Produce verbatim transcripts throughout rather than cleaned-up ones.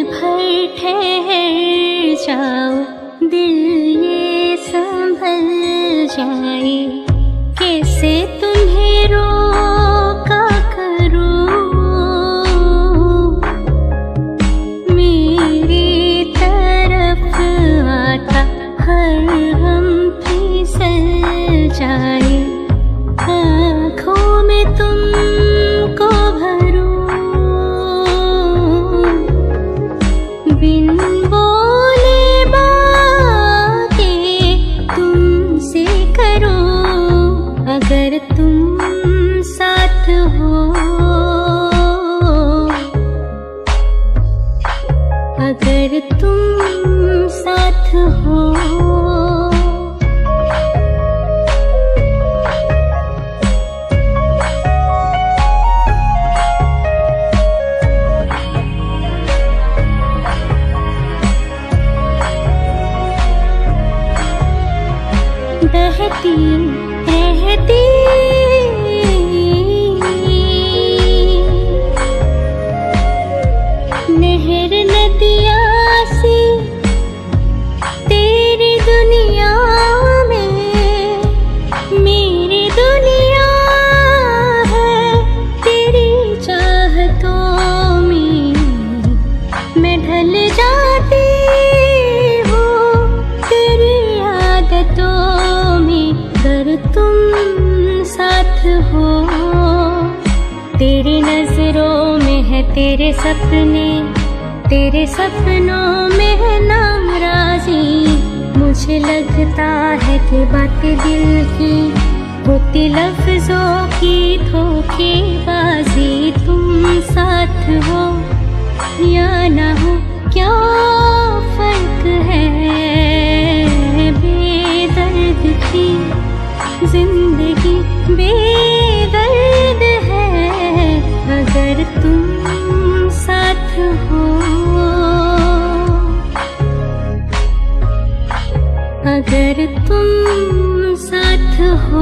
भर ठहर जाओ, दिल ये संभल जाए। कैसे तुम्हें रोका करूं, मेरी तरफ आता हर गम फिसल जाए। आँखों में तुमको भरूं, बिन बोले बातें तुमसे करूं। अगर तुम साथ हो, अगर तुम साथ हो। बहती रहती नहर नदियाँ सी तेरी दुनिया में, मेरी दुनिया है तेरी चाहतों में। मैं ढल जाती हूँ तेरी आदतों में। अगर तुम साथ हो, तेरी नजरों में है तेरे सपने, तेरे सपनों में है नाराजी। मुझे लगता है कि बातें दिल की होती लफ्जों की धोखेबाजी। तुम साथ हो या ना हो क्या फर्क है, बेदर्द की जिंदगी बेदर्द है। अगर तुम साथ हो, अगर तुम साथ हो।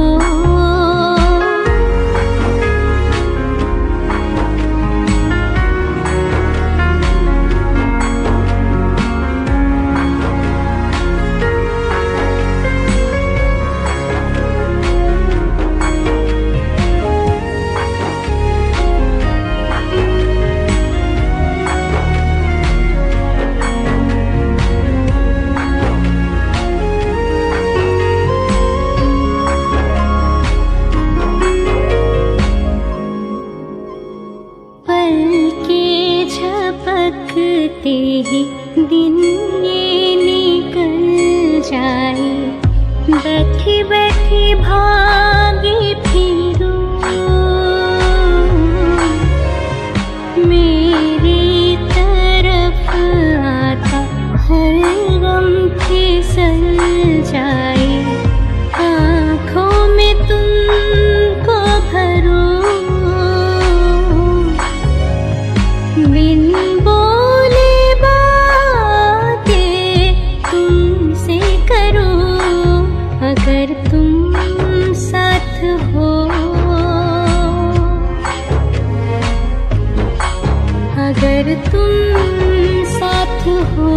झपकते ही दिन ये निकल जाए। बैठी बैठी भागी फिरूं, मेरी तरफ आता हर गम फिसल जाए। आँखों में तुमको भरूं, बिन बोले बातें तुमसे करूं। अगर तुम साथ हो, अगर तुम साथ हो।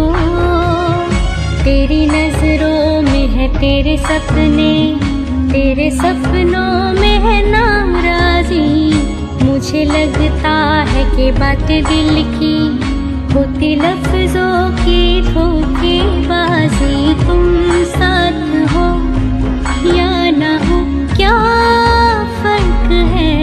तेरी नजरों में है तेरे सपने, तेरे सपनों में है नाराजी। मुझे लगता है कि बातें दिल की होती लफ्जों की धोखेबाजी। तुम साथ हो या ना हो क्या फर्क है,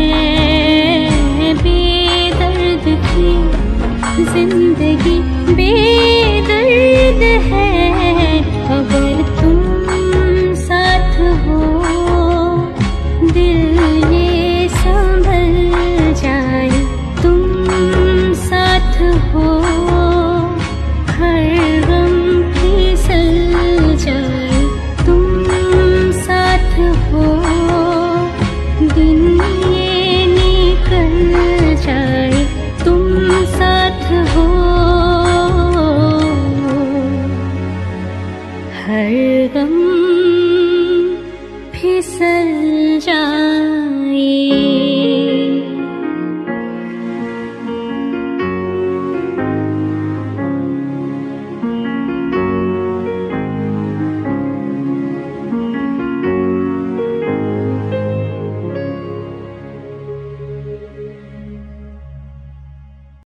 बेदर्द की जिंदगी बेदर्द है। अगर तुम साथ हो, दिल ये संभल जाए। तुम साथ हो, हर गम फिसल जाए। तुम साथ हो, दिन ये निकल जाए। तुम साथ हो, हर गम फिसल जाए।